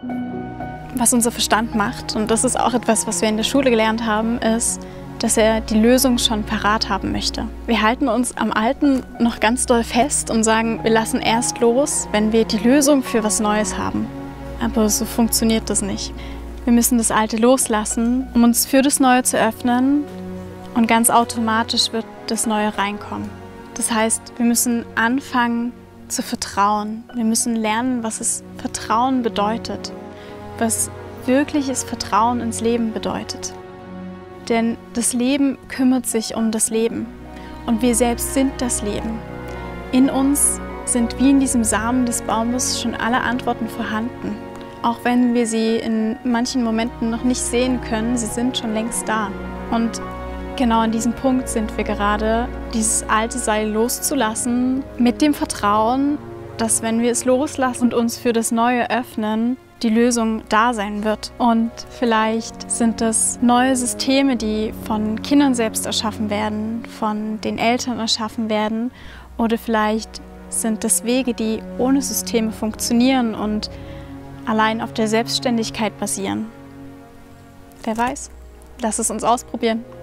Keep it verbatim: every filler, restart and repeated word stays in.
Was unser Verstand macht, und das ist auch etwas, was wir in der Schule gelernt haben, ist, dass er die Lösung schon parat haben möchte. Wir halten uns am Alten noch ganz doll fest und sagen, wir lassen erst los, wenn wir die Lösung für was Neues haben. Aber so funktioniert das nicht. Wir müssen das Alte loslassen, um uns für das Neue zu öffnen, und ganz automatisch wird das Neue reinkommen. Das heißt, wir müssen anfangen zu vertrauen. Wir müssen lernen, was es Vertrauen bedeutet. Was wirkliches Vertrauen ins Leben bedeutet. Denn das Leben kümmert sich um das Leben und wir selbst sind das Leben. In uns sind wie in diesem Samen des Baumes schon alle Antworten vorhanden. Auch wenn wir sie in manchen Momenten noch nicht sehen können, sie sind schon längst da. Und genau an diesem Punkt sind wir gerade, dieses alte Seil loszulassen, mit dem Vertrauen, dass wenn wir es loslassen und uns für das Neue öffnen, die Lösung da sein wird. Und vielleicht sind es neue Systeme, die von Kindern selbst erschaffen werden, von den Eltern erschaffen werden, oder vielleicht sind es Wege, die ohne Systeme funktionieren und allein auf der Selbstständigkeit basieren. Wer weiß? Lass es uns ausprobieren.